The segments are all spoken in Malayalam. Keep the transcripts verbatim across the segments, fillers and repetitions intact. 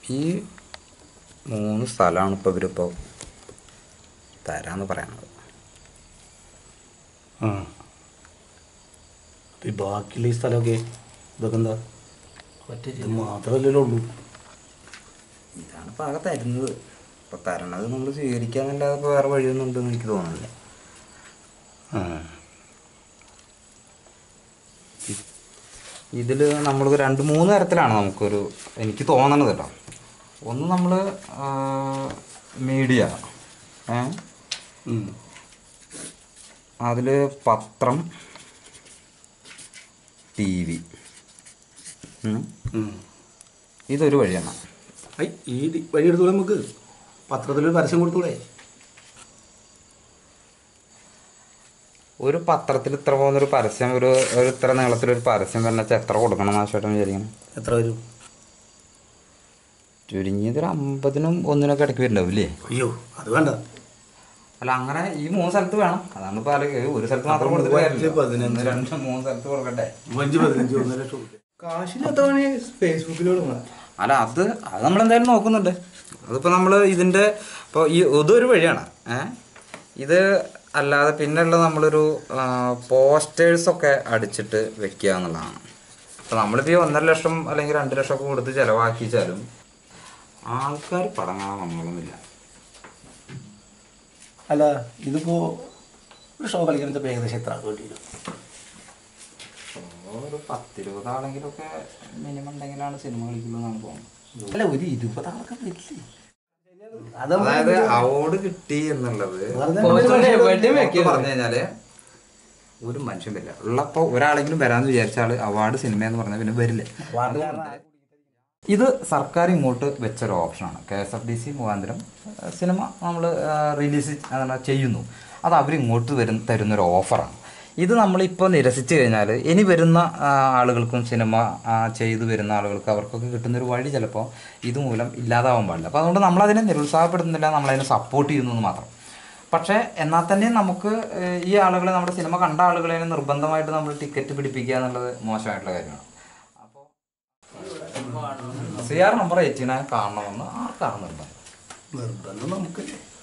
ഈ മൂന്ന് സ്ഥലമാണ് ഇപ്പോൾ ഇവരിപ്പോൾ തരാമെന്ന് പറയുന്നത്. ആ അപ്പം ഈ ബാക്കിയുള്ള ഈ സ്ഥലമൊക്കെ ഇതൊക്കെ എന്താ മറ്റേ ഇത് മാത്രമല്ലല്ലോ ഉള്ളൂ. ഇതാണ് ഇപ്പോൾ ആകെ തരുന്നത്. ഇപ്പോൾ തരണത് നമ്മൾ സ്വീകരിക്കാന്നല്ലാതെ ഇപ്പോൾ വേറെ വഴിയൊന്നും ഉണ്ടെന്ന് എനിക്ക് തോന്നുന്നില്ല. ആ ഇതിൽ നമ്മൾ രണ്ട് മൂന്ന് തരത്തിലാണ് നമുക്കൊരു എനിക്ക് തോന്നണത് കേട്ടോ. ഒന്ന് നമ്മൾ മീഡിയ, അതിൽ പത്രം, ടി വി, ഇതൊരു വഴിയാണ്. ഐ ഈ വഴി എടുത്തൂടെ നമുക്ക് പത്രത്തിലൊരു പരസ്യം കൊടുത്തൂടെ? ഒരു പത്രത്തിൽ ഇത്ര പോകുന്നൊരു പരസ്യം, ഒരു ഒരു ഇത്ര നീളത്തിലൊരു പരസ്യം പറഞ്ഞാൽ വെച്ചാൽ എത്ര കൊടുക്കണം നാശമായിട്ടും വിചാരിക്കണം? എത്ര വരും? ചുരുങ്ങിയത് ഒരു അമ്പതിനും ഒന്നിനൊക്കെ ഇടയ്ക്ക് വരുന്നുണ്ടാവും ഇല്ലേ? അയ്യോ അത് വേണ്ട. അല്ല അങ്ങനെ ഈ മൂന്ന് സ്ഥലത്ത് വേണം. അതാണ് ഇപ്പോൾ ഒരു സ്ഥലത്ത് മാത്രം കൊടുത്തിട്ട് രണ്ട് മൂന്ന് സ്ഥലത്ത് കൊടുക്കട്ടെ. അഞ്ച് പതിനഞ്ച് ഒന്നര ലക്ഷം കാശിനകത്താണ് ഫേസ്ബുക്കിലൂടെ. അല്ല അത് അത് നമ്മളെന്തായാലും നോക്കുന്നുണ്ട്. അതിപ്പോൾ നമ്മൾ ഇതിൻ്റെ ഇപ്പോൾ ഈ ഇതൊരു വഴിയാണ്. ഏഹ് ഇത് അല്ലാതെ പിന്നെയുള്ള നമ്മളൊരു പോസ്റ്റേഴ്സൊക്കെ അടിച്ചിട്ട് വെക്കുക എന്നുള്ളതാണ്. അപ്പോൾ നമ്മളിപ്പോൾ ഈ ഒന്നര ലക്ഷം അല്ലെങ്കിൽ രണ്ട് ലക്ഷം ഒക്കെ കൊടുത്ത് ചിലവാക്കിച്ചാലും ആൾക്കാർ പടങ്ങാൻ നമ്മളൊന്നുമില്ല. അല്ല ഇതിപ്പോൾ ഒരു ഷോ കളിക്കാൻ ഏകദേശം എത്ര വേണ്ടി വരും? ഒരു പത്തിരുപത് ആളെങ്കിലൊക്കെ മിനിമം ഉണ്ടെങ്കിലാണ് സിനിമ കളിക്കുള്ളൂ എന്നാണ് തോന്നുന്നത്. അല്ല ഒരു ഇരുപത് ആളൊക്കെ വരില്ലേ? അതായത് അവാർഡ് കിട്ടി എന്നുള്ളത് പറഞ്ഞു കഴിഞ്ഞാല് ഒരു മനുഷ്യൻ വരില്ല. ഉള്ളപ്പോൾ ഒരാളെങ്കിലും വരാമെന്ന് വിചാരിച്ചാൽ അവാർഡ് സിനിമ എന്ന് പറഞ്ഞാൽ പിന്നെ വരില്ല. ഇത് സർക്കാർ ഇങ്ങോട്ട് വെച്ചൊരു ഓപ്ഷനാണ്. K S F D C മുഖാന്തരം സിനിമ നമ്മൾ റിലീസ് ചെയ്യുന്നു. അത് അവരിങ്ങോട്ട് വരും തരുന്നൊരു ഓഫറാണ്. ഇത് നമ്മളിപ്പോൾ നിരസിച്ച് കഴിഞ്ഞാൽ ഇനി വരുന്ന ആളുകൾക്കും സിനിമ ചെയ്തു വരുന്ന ആളുകൾക്ക് അവർക്കൊക്കെ കിട്ടുന്നൊരു വഴി ചിലപ്പോൾ ഇതുമൂലം ഇല്ലാതാവാൻ പാടില്ല. അപ്പോൾ അതുകൊണ്ട് നമ്മളതിനെ നിരുത്സാഹപ്പെടുത്തുന്നില്ല, നമ്മളതിനെ സപ്പോർട്ട് ചെയ്യുന്നു എന്ന് മാത്രം. പക്ഷേ എന്നാൽ തന്നെ നമുക്ക് ഈ ആളുകളെ, നമ്മുടെ സിനിമ കണ്ട ആളുകളെ നിർബന്ധമായിട്ട് നമ്മൾ ടിക്കറ്റ് പിടിപ്പിക്കുക എന്നുള്ളത് മോശമായിട്ടുള്ള കാര്യമാണ്. അപ്പോൾ സി ആർ നമ്പർ എയ്റ്റീനെ കാണണമെന്ന് ആർക്കാണ് നിർബന്ധം? നിർബന്ധം നമുക്ക്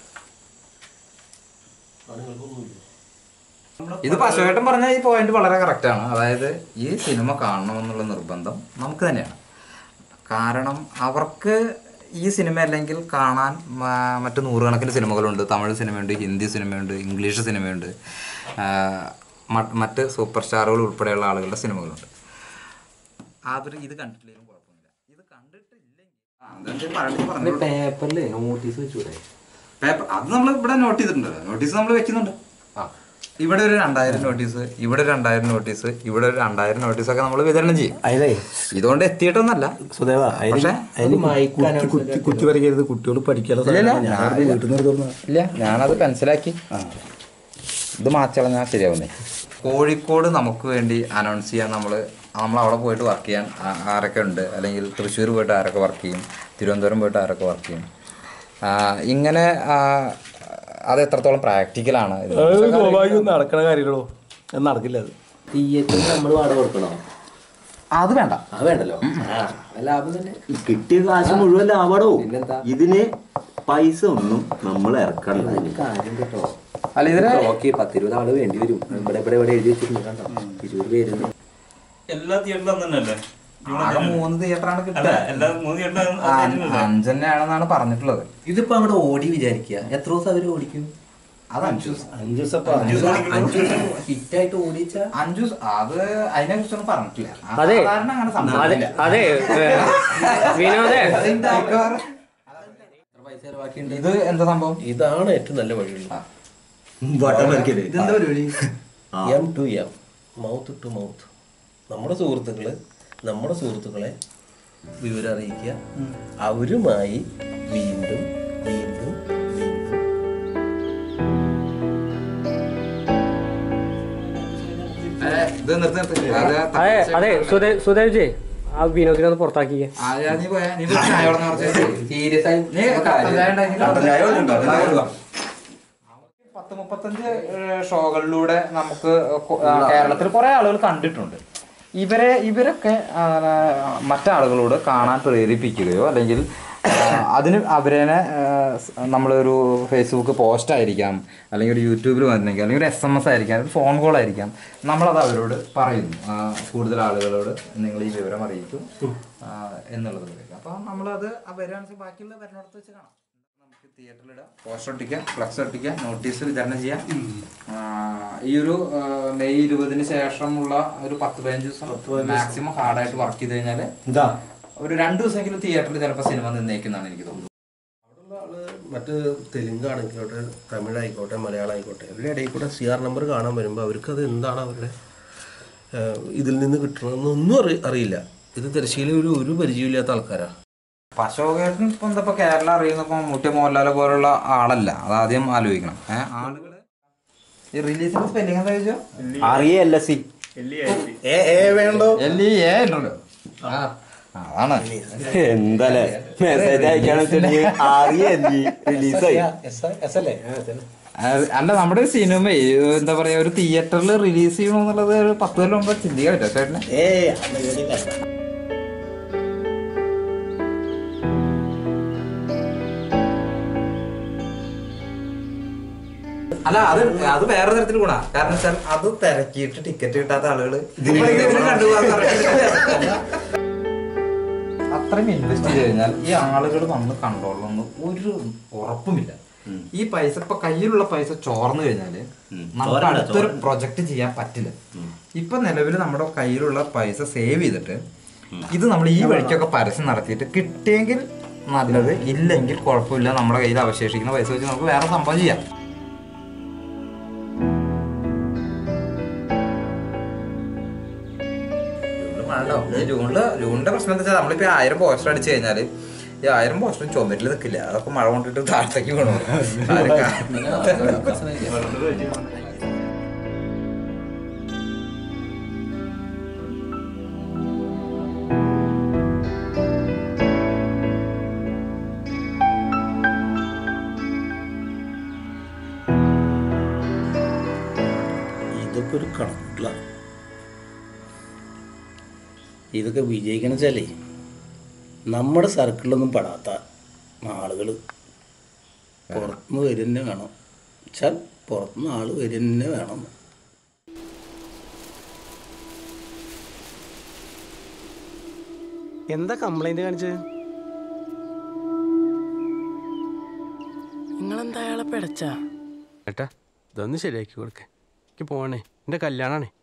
ഇത് പശുവേട്ടൻ പറഞ്ഞ ഈ പോയിന്റ് വളരെ കറക്റ്റാണ്. അതായത് ഈ സിനിമ കാണണമെന്നുള്ള നിർബന്ധം നമുക്ക് തന്നെയാണ്. കാരണം അവർക്ക് ഈ സിനിമ അല്ലെങ്കിൽ കാണാൻ മറ്റ് നൂറുകണക്കിന് സിനിമകളുണ്ട്. തമിഴ് സിനിമയുണ്ട്, ഹിന്ദി സിനിമയുണ്ട്, ഇംഗ്ലീഷ് സിനിമയുണ്ട്, മറ്റ് സൂപ്പർ സ്റ്റാറുകൾ ഉൾപ്പെടെയുള്ള ആളുകളുടെ സിനിമകളുണ്ട്. അവർ ഇത് കണ്ടിട്ടില്ലെങ്കിലും കുഴപ്പമില്ല. ഇത് കണ്ടിട്ടില്ലെങ്കിൽ പേപ്പറിൽ നോട്ടീസ് വെച്ചൂടെ? പേപ്പർ അത് നമ്മൾ ഇവിടെ നോട്ട് ചെയ്തിട്ടുണ്ടല്ലോ. നോട്ടീസ് നമ്മൾ വെക്കുന്നുണ്ട്. ഇവിടെ ഒരു രണ്ടായിരം നോട്ടീസ്, ഇവിടെ ഒരു രണ്ടായിരം നോട്ടീസ്, ഇവിടെ ഒരു രണ്ടായിരം നോട്ടീസൊക്കെ നമ്മൾ വിതരണം ചെയ്യും. അതെ, ഇതുകൊണ്ട് എത്തിയിട്ടൊന്നല്ല സുദേവ. പക്ഷേ കുത്തി വരയ്ക്കരുത്, കുട്ടികൾ പഠിക്കാനുള്ള. ഇല്ല, ഞാനത് പെൻസിലാക്കി ഇത് മാച്ചളഞ്ഞാൽ ശരിയാവുന്നേ. കോഴിക്കോട് നമുക്ക് വേണ്ടി അനൗൺസ് ചെയ്യാൻ നമ്മൾ നമ്മൾ അവിടെ പോയിട്ട് വർക്ക് ചെയ്യാൻ ആരൊക്കെ ഉണ്ട്, അല്ലെങ്കിൽ തൃശ്ശൂർ പോയിട്ട് ആരൊക്കെ വർക്ക് ചെയ്യും, തിരുവനന്തപുരം പോയിട്ട് ആരൊക്കെ വർക്ക് ചെയ്യും, ഇങ്ങനെ അത് എത്രത്തോളം പ്രാക്ടിക്കലാണ്? നടക്കണ കാര്യങ്ങളോ നടക്കില്ല. അത് തിയേറ്ററിൽ നമ്മൾ വാടക കൊടുക്കണോ? അത് വേണ്ട, അത് വേണ്ടല്ലോ. ലാഭം തന്നെ, കിട്ടിയ കാശ് മുഴുവൻ ലാഭടോ. ഇതിന് പൈസ ഒന്നും നമ്മൾ ഇറക്കണ്ട കാര്യം കേട്ടോ. അല്ല ഇതിന് ഓക്കെ, പത്തിരുപത് ആള് വേണ്ടി വരും. ഇവിടെ ഇവിടെ ഇവിടെ എഴുതി വെച്ചിട്ടുണ്ട് കണ്ടോ, ഇരുപത് പേരുണ്ട്. എല്ലാ തിയേറ്ററിലും തന്നെയല്ലേ? മൂന്ന് തിയേറ്ററാണ് കിട്ടുക. അഞ്ചെണ്ണയാണെന്നാണ് പറഞ്ഞിട്ടുള്ളത്. ഇതിപ്പോ അവിടെ ഓടി വിചാരിക്കുക, എത്ര ദിവസം അവര് ഓടിക്കും? അത് അഞ്ചു ദിവസം അഞ്ചു ദിവസം അഞ്ചു ദിവസം ഹിറ്റായിട്ട് ഓടിച്ച അഞ്ചു അത് അതിനെ കുറിച്ചൊന്നും പറഞ്ഞിട്ടില്ല. അതെ അതെ വിനോദേ, ഇത് എന്താ സംഭവം? ഇതാണ് ഏറ്റവും നല്ല വഴിയുള്ളത്. M to M, mouth to mouth. നമ്മുടെ സുഹൃത്തുക്കള് നമ്മുടെ സുഹൃത്തുക്കളെ വിവരം അറിയിക്കുക, അവരുമായി വീണ്ടും വീണ്ടും വീണ്ടും. അതെ അതെ സുദേവ് ജി, ആ വിനോദിനെ ഒന്ന് പുറത്താക്കിയേ. പത്ത് മുപ്പത്തഞ്ച് ഷോകളിലൂടെ നമുക്ക് കേരളത്തിൽ കുറെ ആളുകൾ കണ്ടിട്ടുണ്ട്. ഇവരെ ഇവരൊക്കെ മറ്റാളുകളോട് കാണാൻ പ്രേരിപ്പിക്കുകയോ അല്ലെങ്കിൽ അതിന് അവരനെ നമ്മളൊരു ഫേസ്ബുക്ക് പോസ്റ്റ് ആയിരിക്കാം, അല്ലെങ്കിൽ ഒരു യൂട്യൂബിൽ വന്നിരിക്കാം, അല്ലെങ്കിൽ ഒരു എസ് എം എസ് ആയിരിക്കാം, ഒരു ഫോൺ കോൾ ആയിരിക്കാം, നമ്മളത് അവരോട് പറയുന്നു. കൂടുതൽ ആളുകളോട് നിങ്ങൾ ഈ വിവരം അറിയിക്കും എന്നുള്ളത് പറയും. അപ്പോൾ നമ്മളത് വരികയാണെങ്കിൽ ബാക്കിയുള്ള വരുന്നിടത്ത് വെച്ച് കാണാം. നമുക്ക് തിയേറ്ററിലിടാം, പോസ്റ്റർ ഒട്ടിക്കാം, ഫ്ലക്സ് ഒട്ടിക്കാം, നോട്ടീസ് വിതരണം ചെയ്യാം. ഈ ഒരു മെയ് ഇരുപതിന് ശേഷമുള്ള ഒരു പത്ത് പതിനഞ്ച് ദിവസം മാക്സിമം ഹാർഡായിട്ട് വർക്ക് ചെയ്ത് കഴിഞ്ഞാൽ ഒരു രണ്ടു ദിവസമെങ്കിലും തിയേറ്ററിൽ ചിലപ്പോൾ സിനിമ നിന്നേക്കുന്നതാണ് എനിക്ക് തോന്നുന്നത്. അവിടെയുള്ള ആള് മറ്റ് തെലുങ്ക് ആണെങ്കിലോട്ടെ, തമിഴ് ആയിക്കോട്ടെ, മലയാളം ആയിക്കോട്ടെ, അവരുടെ ഇടയിൽ കൂടെ സി ആർ നമ്പർ കാണാൻ വരുമ്പോൾ അവർക്കത് എന്താണ് അവരുടെ ഇതിൽ നിന്ന് കിട്ടണമെന്നൊന്നും അറി അറിയില്ല. ഇത് തിരശ്ശീല ഒരു ഒരു പരിചയമില്ലാത്ത ആൾക്കാരാണ്. അശോകേട്ടൻ ഇപ്പം എന്താ ഇപ്പോൾ കേരളം അറിയുന്നപ്പോൾ മമ്മൂട്ടി മോഹൻലാൽ പോലുള്ള ആളല്ല, അതാദ്യം ആലോചിക്കണം. ഏഹ് ആളുകൾ ഈ റിലീസിന്റെ സ്പെല്ലിംഗ് എന്താ ചോദിച്ചോ? അറിയല്ല സി ഏ ഏ വേണ്ടോ എൽ ഇ എ ഉണ്ടല്ലോ. ആ അതാണ് എന്താല്ലേ മെസ്സേജ് അയക്കാന്ന് റിലീസായി. അല്ല, നമ്മുടെ ഒരു സിനിമ എന്താ പറയാ ഒരു തിയേറ്ററിൽ റിലീസ് ചെയ്യണമെന്നുള്ളത് ഒരു പത്ത് കൊല്ലം മുമ്പ് ചിന്തിക്കാൻ പറ്റുമോ ചേട്ടന്? അല്ല, അത് അത് വേറെ തരത്തിൽ ഗുണ. കാരണം വെച്ചാൽ അത് തിരക്കിയിട്ട് ടിക്കറ്റ് കിട്ടാത്ത ആളുകള് അത്രയും ഇൻവെസ്റ്റ് ചെയ്ത് കഴിഞ്ഞാൽ ഈ ആളുകൾ വന്ന് കണ്ടോളൊന്നും ഒരു ഉറപ്പുമില്ല. ഈ പൈസ ഇപ്പൊ കയ്യിലുള്ള പൈസ ചോർന്നു കഴിഞ്ഞാല് നമുക്ക് അടുത്തൊരു പ്രൊജക്ട് ചെയ്യാൻ പറ്റില്ല. ഇപ്പൊ നിലവിൽ നമ്മുടെ കയ്യിലുള്ള പൈസ സേവ് ചെയ്തിട്ട് ഇത് നമ്മൾ ഈ വഴിക്കൊക്കെ പരസ്യം നടത്തിയിട്ട് കിട്ടിയെങ്കിൽ നല്ലത്, ഇല്ലെങ്കിൽ കുഴപ്പമില്ല. നമ്മുടെ കയ്യിൽ അവശേഷിക്കുന്ന പൈസ വെച്ച് നമുക്ക് വേറെ സംഭവം ചെയ്യാം. ജൂണില് ജൂണിന്റെ പ്രശ്നം എന്താ വെച്ചാൽ നമ്മളിപ്പോ ആയിരം പോസ്റ്റർ അടിച്ചു കഴിഞ്ഞാല് ഈ ആയിരം പോസ്റ്റർ ചുമരിൽ നിൽക്കില്ല, അതൊക്കെ മഴ കൊണ്ടിട്ട് താഴത്തേക്ക് വേണം. ഇതൊക്കെ ഒരു കണക്കില്ല. ഇതൊക്കെ വിജയിക്കണം വെച്ചാലേ നമ്മുടെ സർക്കിളിലൊന്നും പെടാത്ത ആളുകൾ പുറത്തുനിന്ന് വരുന്നെ വേണം. വെച്ചാൽ പുറത്തുനിന്ന് ആൾ വരുന്നെ വേണം. എന്താ കംപ്ലൈന്റ് കാണിച്ചത്? നിങ്ങളെന്താ അയാളെ പിടച്ചാ? ഏട്ടാ, ഇതൊന്ന് ശരിയാക്കി കൊടുക്കേ. എനിക്ക് പോണേ, എൻ്റെ കല്യാണമാണേ.